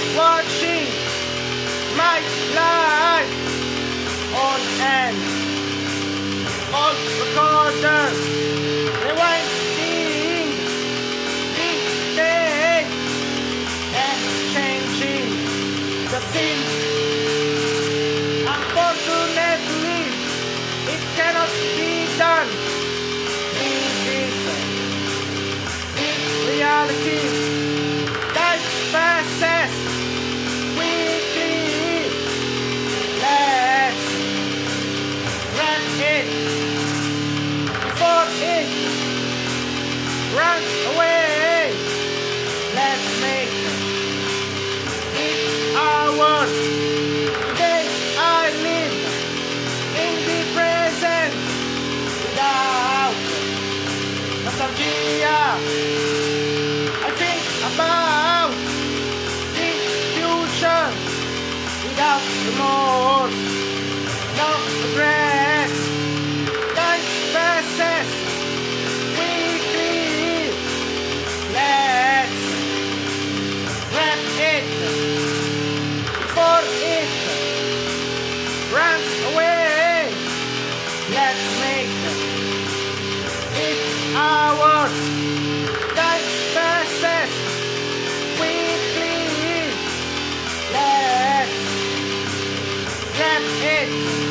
watching my life on an old recorder, rewinding the day and changing the scene. Unfortunately, it cannot be done. This is reality. Time passes quickly. Let's run it before it runs away. Let's make it ours. Today I live in the present without nostalgia. I think about the future without remorse, no regrets. Time passes quickly. Let's wrap it before it runs away. Let's make it ours. Time passes quickly. Let's wrap it